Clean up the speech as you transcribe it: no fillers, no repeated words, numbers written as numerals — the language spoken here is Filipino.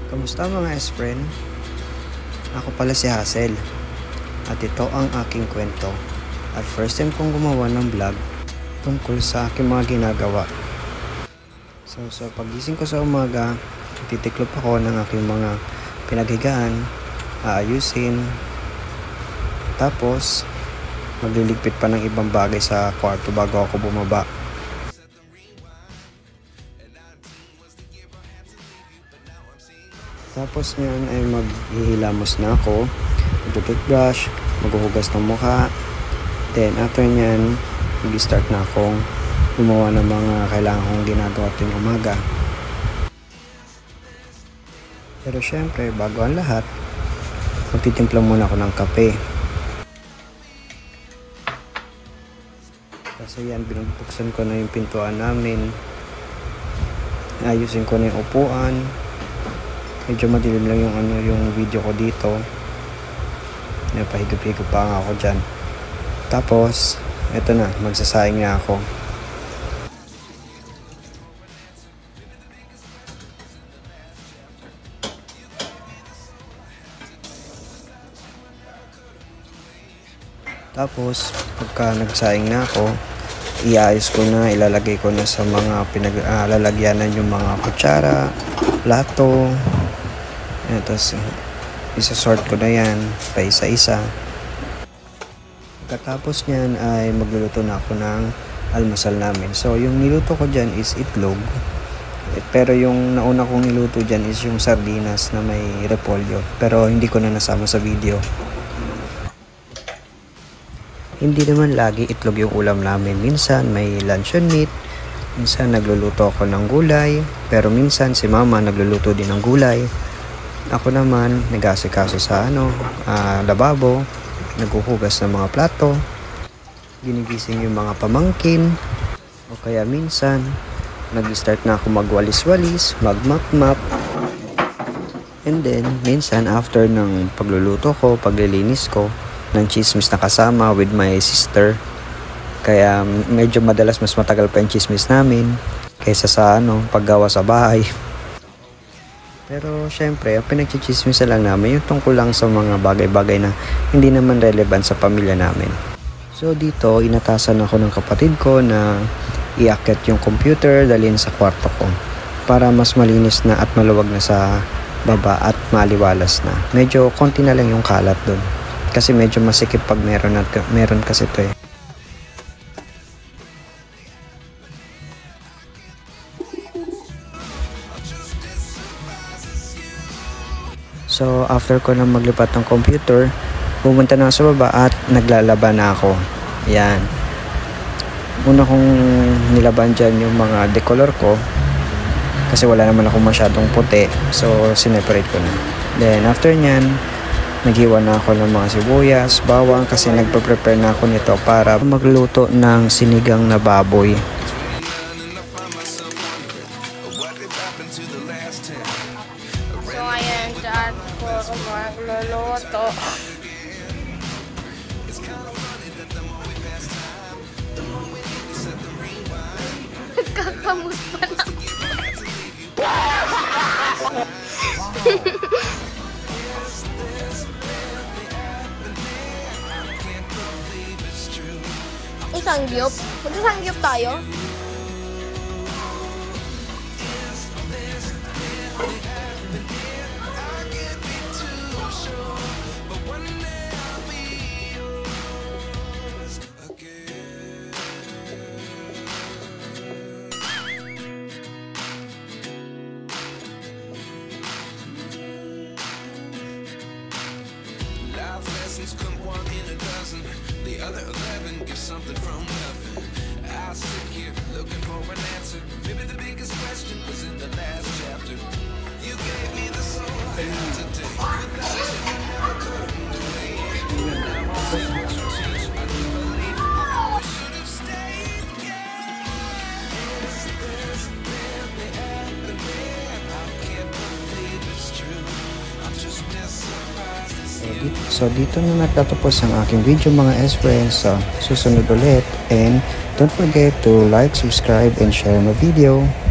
Kamusta mga S-friend? Ako pala si Hazel at ito ang aking kwento at first time kong gumawa ng vlog tungkol sa aking mga ginagawa. So pagising ko sa umaga, titiklop ako ng aking mga pinaghigaan, aayusin, tapos magliligpit pa ng ibang bagay sa kwarto bago ako bumaba. Tapos ngayon ay maghihilamos na ako, mag-toothbrush, maghuhugas ng mukha. Then after nyan, mag-start na akong gumawa ng mga kailangan kong ginagawa tuwing umaga. Pero syempre, bago ang lahat, magtitimpla muna ako ng kape. Kasi yan, binubuksan ko na yung pintuan namin. Ayusin ko na yung upuan. Medyo madilim lang yung video ko dito. Napahigop-higop pa nga ako dyan. Tapos, eto na, magsasaing na ako. Tapos, pagka nagsaing na ako, iayos ko na, ilalagay ko na sa mga lalagyanan yung mga kutsara, plato. Tapos isa-sort ko na yan pa isa-isa. Pagkatapos nyan ay magluluto na ako ng almusal namin. So yung niluto ko dyan is itlog, pero yung nauna kong niluto dyan is yung sardinas na may repolyo, pero hindi ko na nasama sa video. Hindi naman lagi itlog yung ulam namin. Minsan may luncheon meat, minsan nagluluto ako ng gulay, pero minsan si mama nagluluto din ng gulay. Ako naman, nag-asikaso sa lababo, naghuhugas ng mga plato, ginigising yung mga pamangkin, o kaya minsan, nag-start na ako magwalis-walis, mag-map-map. And then, minsan after ng pagluluto ko, paglilinis ko, ng chismis na kasama with my sister. Kaya medyo madalas mas matagal pa yung chismis namin kaysa sa paggawa sa bahay. Pero syempre, ang pinagchichismisa lang namin yung tungkol lang sa mga bagay-bagay na hindi naman relevant sa pamilya namin. So dito, inatasan ako ng kapatid ko na iakyat yung computer, dalhin sa kwarto ko para mas malinis na at maluwag na sa baba at maliwalas na. Medyo konti na lang yung kalat doon kasi medyo masikip pag meron kasi ito eh. So, after ko na maglipat ng computer, pumunta na sa baba at naglalaba na ako. Yan. Una kong nilaban dyan yung mga decolor ko kasi wala naman ako masyadong puti. So, sineparate ko na. Then, after nyan, naghiwa na ako ng mga sibuyas, bawang kasi nagpa-prepare na ako nito para magluto ng sinigang na baboy. So, ayan dyan po magluluto. Nagkakamot pa na. Isangyup? Magsasangyup tayo? Come 1 in a dozen, the other 11 give something from nothing. I sit here looking for an answer. Maybe the biggest question was in the last chapter. You gave me the soul I have today. Without you, I never could have moved away. Now all the things you teach, I do believe we should have stayed together. Is this really happening? I can't believe it's true. I'm just as surprised as So dito na natatapos ang aking video mga S-friends. So susunod ulit, and don't forget to like, subscribe, and share my video.